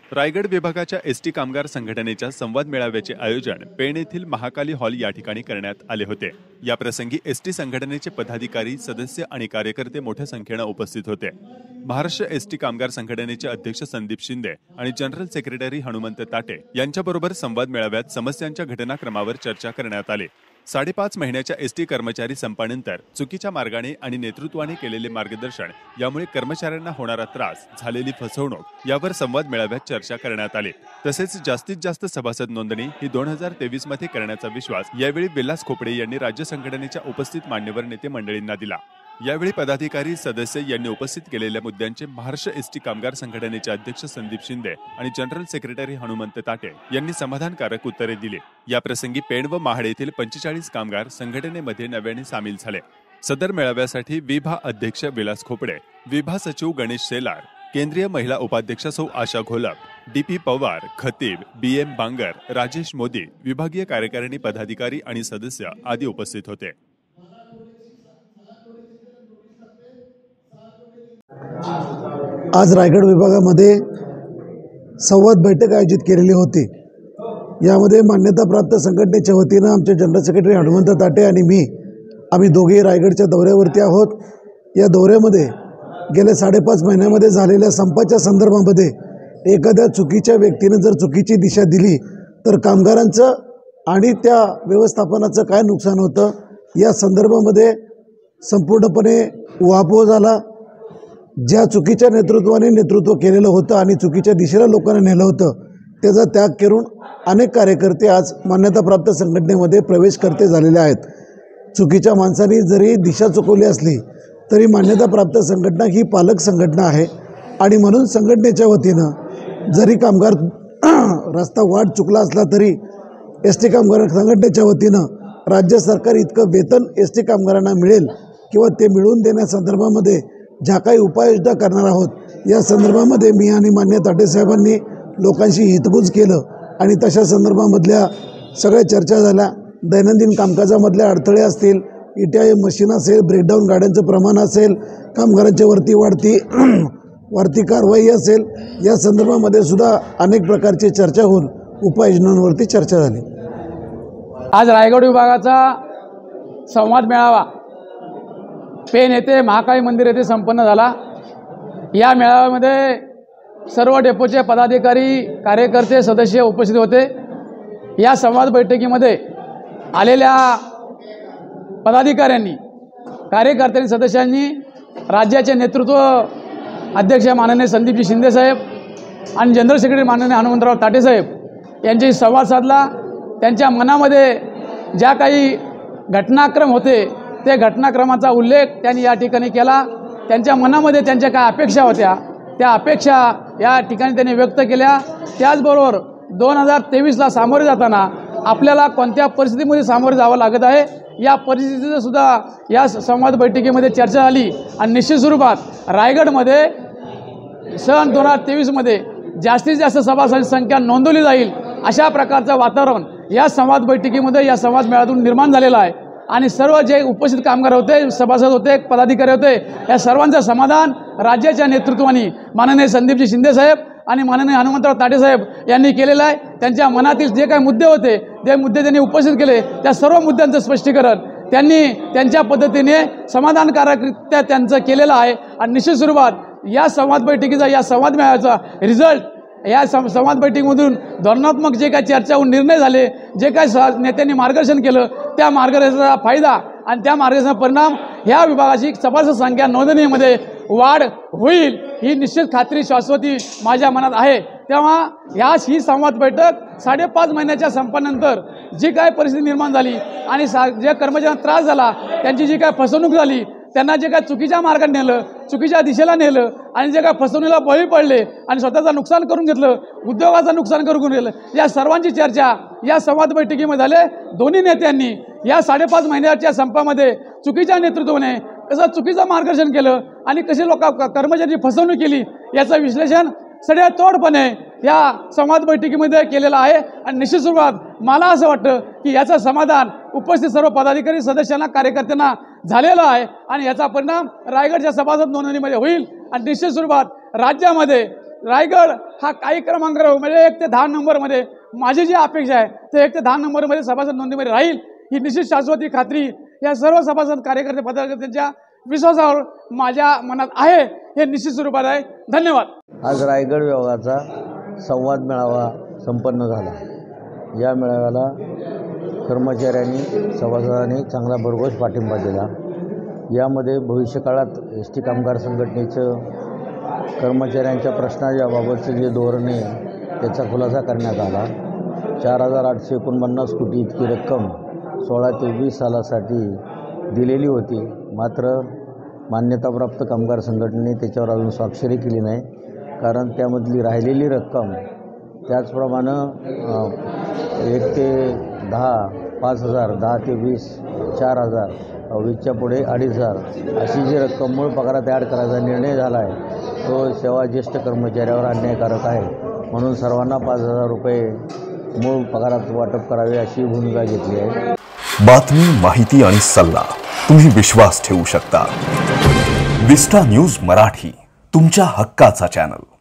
रायगड विभागाच्या एसटी कामगार संघटनेच्या संवाद मेळाव्याचे आयोजन पेण येथील महाकाली हॉल या ठिकाणी करण्यात आले होते। या प्रसंगी एसटी संघटनेचे पदाधिकारी, सदस्य आणि कार्यकर्ते मोठ्या संख्येने उपस्थित होते। महाराष्ट्र एसटी कामगार संघटनेचे अध्यक्ष संदीप शिंदे आणि जनरल सेक्रेटरी हनुमंत ताटे यांच्याबरोबर संवाद मेळाव्यात समस्यांच्या घटनाक्रमावर चर्चा करण्यात आली। 5.5 महिन्याच्या एसटी कर्मचारी संपानंतर चुकीच्या मार्गाने आणि नेतृत्वाने केलेले मार्गदर्शन यामुळे कर्मचाऱ्यांना होणारा त्रास, झालेली फसवणूक यावर संवाद मेळाव्यात चर्चा करण्यात आली। तसेच जास्तीत जास्त सभासद नोंदणी ही 2023 मध्ये करण्याचा विश्वास यावेळी विलास खोपडे यांनी राज्य संघटनेच्या उपस्थित मान्यवर नेते मंडळींना दिला। यावेळी पदाधिकारी, सदस्य यांनी उपस्थित केलेल्या मुद्द्यांचे महाराष्ट्र एसटी कामगार संघटनेचे अध्यक्ष संदीप शिंदे आणि जनरल सेक्रेटरी हनुमंत ताटे यांनी समाधानकारक उत्तरे दिली। या प्रसंगी पेण व महाड येथील 45 कामगार संघटनेमध्ये नव्याने सामील झाले। सदर मेळाव्यासाठी विभा अध्यक्ष विलास खोपडे, विभा सचिव गणेश सेलार, केंद्रीय महिला उपाध्यक्ष सौ आशा घोलप, डीपी पवार, खतीब, बीएम बांगर, राजेश मोदी, विभागीय कार्यकारिणी पदाधिकारी आणि सदस्य आदी उपस्थित होते। आज रायगड विभागामध्ये संवाद बैठक आयोजित केलेली होती। यामध्ये मान्यताप्राप्त संघटनेच्या वतीनं आमचे जनरल सेक्रेटरी हनुमंत ताटे आणि आम्ही दोघेही रायगडच्या दौऱ्यावरती आहोत। या दौऱ्यामध्ये गेल्या 5.5 महिन्यामध्ये झालेल्या संपाच्या संदर्भामध्ये एखाद्या चुकीच्या व्यक्तीने जर चुकीची दिशा दिली तर कामगारांचं आणि त्या व्यवस्थापनाचं काय नुकसान होतं या संदर्भामध्ये संपूर्णपणे उहापोह झाला। ज्या चुकीच्या नेतृत्वाने नेतृत्व केलेलं होतं आणि चुकीच्या दिशेला लोकांना नेलं होतं त्याचा त्याग करून अनेक कार्यकर्ते आज मान्यताप्राप्त संघटनेमध्ये प्रवेश करते झालेले आहेत। चुकीच्या माणसांनी जरी दिशा चुकवली असली तरी मान्यताप्राप्त संघटना ही पालक संघटना आहे आणि म्हणून संघटनेच्या वतीनं जरी कामगार रस्ता वाढ चुकला असला तरी एसटी कामगार संघटनेच्या वतीनं राज्य सरकार इतकं वेतन एसटी कामगारांना मिळेल किंवा ते मिळवून देण्यासंदर्भामध्ये ज्या काही उपाययोजना करणार आहोत या संदर्भामध्ये मी आणि मान्य ताटे साहेबांनी लोकांशी हितगुज केलं आणि तशा संदर्भामधल्या सगळ्या चर्चा झाल्या। दैनंदिन कामकाजामधले अडथळे असतील, ETI मशीन असेल, ब्रेकडाऊन गाड्यांचं प्रमाण असेल, कामगारांच्या वाढती कारवाई असेल, या संदर्भामध्ये सुद्धा अनेक प्रकारची चर्चा होऊन उपाययोजनांवरती चर्चा झाली। आज रायगड विभागाचा संवाद मेळावा पेण येथे महाकाली मंदिर येथे संपन्न झाला। या मेळाव्यामध्ये सर्व डेपोचे पदाधिकारी, कार्यकर्ते, सदस्य उपस्थित होते। या संवाद बैठकीमध्ये आलेल्या पदाधिकाऱ्यांनी, कार्यकर्त्यांनी, सदस्यांनी राज्याचे नेतृत्व अध्यक्ष माननीय संदीपजी शिंदे साहेब आणि जनरल सेक्रेटरी माननीय हनुमंतराव ताटे साहेब यांच्याशी संवाद साधला। त्यांच्या मनामध्ये ज्या काही घटनाक्रम होते ते घटनाक्रमाचा उल्लेख त्यांनी या ठिकाणी केला। त्यांच्या मनामध्ये त्यांच्या काय अपेक्षा होत्या त्या अपेक्षा या ठिकाणी त्यांनी व्यक्त केल्या। त्याचबरोबर 2023ला सामोरे जाताना आपल्याला कोणत्या परिस्थितीमध्ये सामोरे जावं लागत आहे या परिस्थितीचं सुद्धा या संवाद बैठकीमध्ये चर्चा झाली आणि निश्चित स्वरूपात रायगडमध्ये सन 2023मध्ये जास्तीत जास्त सभासद संख्या नोंदवली जाईल अशा प्रकारचं वातावरण या संवाद बैठकीमध्ये, या संवाद मेळाव्यातून निर्माण झालेलं आहे आणि सर्व जे उपस्थित कामगार होते, सभासद होते, पदाधिकारी होते, या सर्वांचं समाधान राज्याच्या नेतृत्वाने माननीय संदीपजी शिंदे साहेब आणि माननीय हनुमंतराव ताटे साहेब यांनी केलेलं आहे। त्यांच्या मनातील जे काही मुद्दे होते ते मुद्दे त्यांनी उपस्थित केले। त्या सर्व मुद्द्यांचं स्पष्टीकरण त्यांनी त्यांच्या पद्धतीने समाधानकारकरित्या त्यांचं केलेलं आहे आणि निश्चित स्वरूपात या संवाद बैठकीचा, या संवाद मेळाव्याचा रिझल्ट, या संवाद बैठकीमधून धोरणात्मक जे काही चर्चा होऊन निर्णय झाले, जे काही नेत्यांनी मार्गदर्शन केलं त्या मार्गदर्शनाचा फायदा आणि त्या मार्गदर्शनाचा परिणाम ह्या विभागाची सभासद संख्या नोंदणीमध्ये वाढ होईल ही निश्चित खात्री, शाश्वती माझ्या मनात आहे। तेव्हा ही संवाद बैठक 5.5 महिन्याच्या संपानंतर जी काय परिस्थिती निर्माण झाली आणि जे कर्मचाऱ्यांना त्रास झाला, त्यांची जी काय फसवणूक झाली, त्यांना जे काय चुकीच्या मार्गाने नेलं, चुकीच्या दिशेला नेलं आणि जे काय फसवणुकीला बळी पडले आणि स्वतःचं नुकसान करून घेतलं, उद्योगाचं नुकसान करून घेतलं, या सर्वांची चर्चा या संवाद बैठकीमध्ये झाले। दोन्ही नेत्यांनी या 5.5 महिन्याच्या संपामध्ये चुकीच्या नेतृत्वाने कसं चुकीचं मार्गदर्शन केलं आणि कशी कर्मचाऱ्यांची फसवणूक केली याचं विश्लेषण सडेतोडपणे या संवाद बैठकीमध्ये केलेला आहे आणि निश्चित स्वरूपात मला असं वाटतं की याचं समाधान उपस्थित सर्व पदाधिकारी, सदस्यांना, कार्यकर्त्यांना झालेला आहे आणि याचा परिणाम रायगडच्या सभासद नोंदणीमध्ये होईल आणि निश्चित स्वरूपात राज्यामध्ये रायगड हा काही क्रमांकावर म्हणजे 1 ते 10 नंबरमध्ये माझी जी अपेक्षा आहे ते 1 ते 10 नंबरमध्ये सभासद नोंदणीमध्ये राहील ही निश्चित शाश्वती खात्री या सर्व सभासद कार्यकर्ते पदाधिकाऱ्यांच्या विश्वासावर माझ्या मनात आहे हे निश्चित स्वरूपात आहे. धन्यवाद. आज रायगड विभागाचा संवाद मेळावा संपन्न झाला. या मेळाव्याला कर्मचाऱ्यांनी सभासदांनी चांगला भरघोस पाठिंबा दिला. यामध्ये भविष्यकाळात एस टी कामगार संघटनेचं कर्मचाऱ्यांच्या प्रश्नाबाबतचे जे धोरण आहे त्याचा खुलासा करण्यात आला. 4,849 कोटी इतकी रक्कम 16 ते 20 सालासाठी दिलेली होती. मात्र मान्यताप्राप्त कामगार संघटनेने त्याच्यावर अजून स्वाक्षरी केली नाही, कारण त्यामधली राहिलेली रक्कम त्याचप्रमाणे 1 ते 10, 5,000, 10 ते 20, 4,000, 20च्या पुढे 2,500 अशी जी रक्कम मूळ पगारात ॲड करायचा निर्णय झाला आहे तो सेवा ज्येष्ठ कर्मचाऱ्यावर अन्यायकारक आहे. म्हणून सर्वांना 5,000 रुपये मूळ पगारात वाटप करावे अशी भूमिका घेतली आहे. बातमी, माहिती आणि सल्ला तुम्ही विश्वास ठेवू शकता. विस्टा न्यूज मराठी, तुमच्या हक्काचा चॅनल.